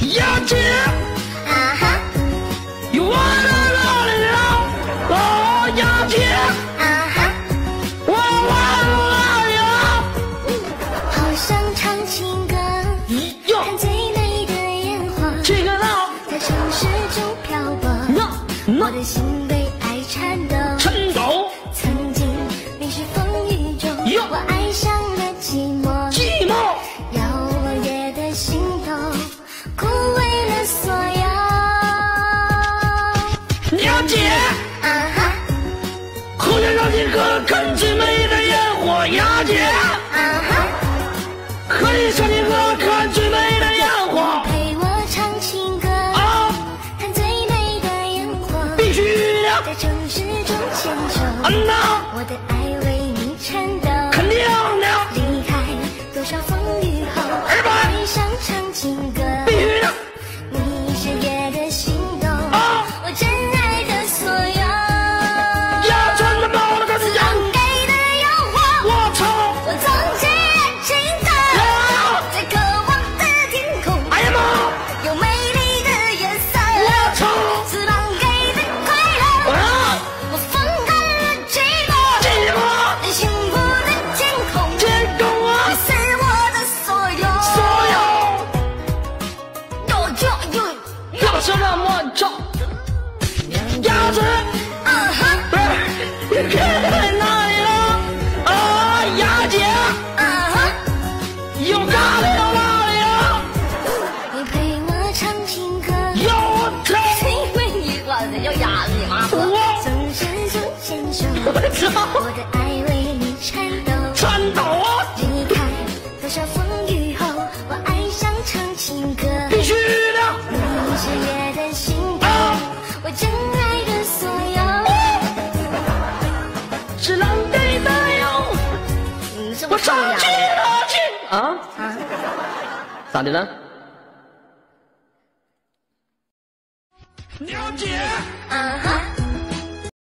雅姐， 啊哈， 有我了，哦，雅姐， 啊哈， 我忘了。 好想唱情歌， 哟， 看最美的烟花， 这个呢？ 在城市中漂泊，我的心被爱颤抖。 颤抖。 曾经迷失风雨中，我爱上了寂寞， 寂寞。 摇落叶的心头，枯萎了所有。 雅姐， 啊哈， 好想让你喝看最美的烟火，雅姐， 啊哈， 和你上你喝看最美的烟火， 陪我唱情歌， 啊， 看最美的烟火， 必须的， 在城市中牵手， 呐， 我的爱为你颤抖， 肯定的， 离开多少风雨后，爱上唱情歌， 必须的， 你是月的心动， 啊， 我真爱的所有， 呀，真的冒了个子让给的诱惑， 我操， 我从前情的，在渴望的天空， 哎呀妈， 有美丽的颜色， 我操， 是狼给的快乐， 啊， 我放开了寂寞， 寂寞， 你幸福的天空， 天空啊你，是我的所有， 所有，要是让我唱，雅姐， 啊哈， 你在哪里了？啊，雅姐， 啊哈， 有哪里有哪里了？ 你陪我唱情歌， 有唱， 因为你哇塞要哑你妈的， 我总是手牵手， 操， 我的爱为你颤抖， 颤抖啊， 离开多少风雨后，我爱上唱情歌， 必须的， 你是月的心动， 啊， 我真爱的所有， 是狼给的哟， 你是我上不是哑去了去啊， 啊？ 咋的了？了解。 啊哈。